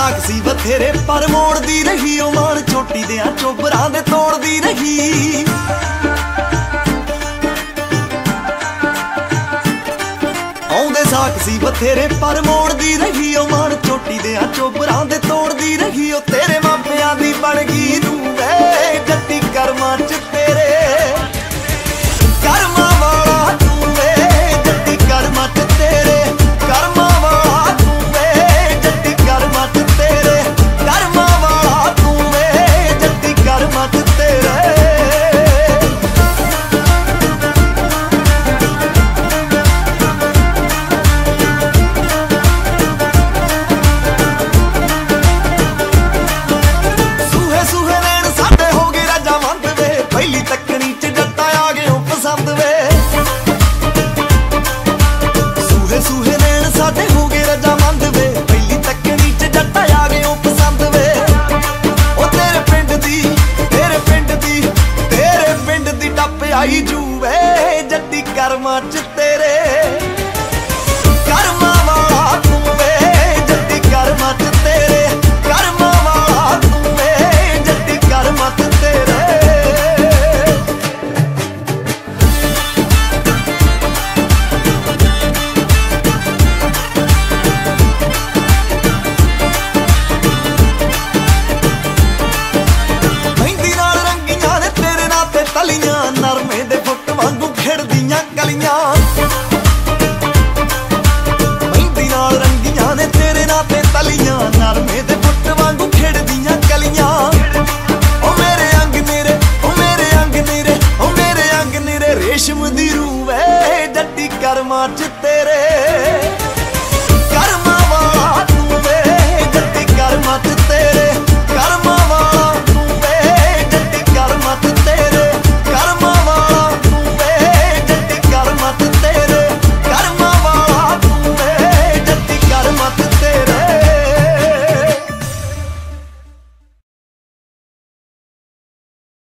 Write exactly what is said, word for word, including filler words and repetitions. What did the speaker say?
ਸਾਕ ਸੀ ਬਥੇਰੇ ਪਰ ਮੋੜਦੀ ਰਹੀ ਉਹ ਮਾਣ ਛੋਟੀ ਦਿਆਂ ਚੋਬਰਾਂ ਦੇ ਤੋੜਦੀ ਰਹੀ। ਆਉਂਦੇ ਸਾਕ ਸੀ ਬਥੇਰੇ ਪਰ ਮੋੜਦੀ ਰਹੀ ਉਹ ਮਾਣ ਛੋਟੀ ਦਿਆਂ ਚੋਬਰਾਂ ਦੇ ਤੋੜਦੀ ਰਹੀ। ਉਹ ਤੇਰੇ ਮਾਪਿਆਂ ਦੀ ਬਣ ਗਈ ਨੂੰ ਵੇ ਜੱਟੀ ਕਰਮਾਂ ਚ ਤੇਰੇ ਕਰਮਾਂ ਵਾਲਾ ਤੂੰ ਵੇ ਜੱਟੀ ਕਰਮਾਂ ਚ ਤੇਰੇ ਕਰਮਾਂ ਵਾਲਾ ਤੂੰ ਵੇ ਜੱਟੀ ਕਰਮਾਂ ਚ ਤੇਰੇ ਕਰਮਾਂ ਵਾਲਾ ਤੂੰ ਵੇ ਜੱਟੀ ਕਰਮਾਂ ਚ ਤੇਰੇ। ਸੂਹੇ ਸੂਹੇ ਨੈਣ ਸਾਡੇ ਹੋ ਗਏ ਰਾਜਾ ਮੰਦ ਵੇ ਪਹਿਲੀ ਤੱਕਣੀ ਚ ਜੱਟਾ ਆ ਗਏ ਉਹ ਪਸੰਦ ਵੇ। ਸੂਹੇ ਸੂਹੇ ਨੈਣ ਸਾਡੇ ਹੋ ਗਏ ਰਾਜਾ ਮੰਦ ਵੇ ਪਹਿਲੀ ਤੱਕਣੀ ਚ ਜੱਟਾ ਆ ਗਏ ਉਹ ਪਸੰਦ ਵੇ। ਉਹ ਤੇਰੇ ਪਿੰਡ ਦੀ ਤੇਰੇ ਪਿੰਡ ਦੀ ਤੇਰੇ ਪਿੰਡ ਦੀ ਟੱਪ ਆਈ ਜੂ ਵੇ ਜੱਟੀ ਕਰਮਾਂ ਚ ਤੇਰੇ ਕਰਮਾਂ ਵਾਲਾ ਤੂੰ ਵੇ ਜੱਟੀ ਕਰਮਾਂ ਚ ਤੇਰੇ ਕਰਮਾਂ ਵਾਲਾ ਤੂੰ ਵੇ ਜੱਟੀ ਕਰਮਾਂ ਚ ਤੇਰੇ। ਮਹਿੰਦੀ ਨਾਲ ਰੰਗੀਆਂ ਨੇ ਤੇਰੇ ਨਾਂ ਤੇ ਤਲੀਆਂ ਨਰਮੇ ਦੇ ਫੁੱਟ ਵਾਂਗੂ ਖਿੜਦੀਆਂ ਕਲੀਆਂ। ਮਹਿੰਦੀ ਨਾਲ ਰੰਗੀਆਂ ਨੇ ਤੇਰੇ ਨਾਂ ਤੇ ਤਲੀਆਂ ਨਰਮੇ ਦੇ ਫੁੱਟ ਵਾਂਗੂ ਖਿੜਦੀਆਂ ਕਲੀਆਂ। ਉਹ ਮੇਰੇ ਅੰਗ ਨੀਰੇ ਉਹ ਮੇਰੇ ਅੰਗ ਨੀਰੇ ਉਹ ਮੇਰੇ ਅੰਗ ਨੀਰੇ ਰੇਸ਼ਮ ਦੀ ਰੂਹ ਵੇ ਜੱਟੀ ਕਰਮਾਂ ਚ ਤੇਰੇ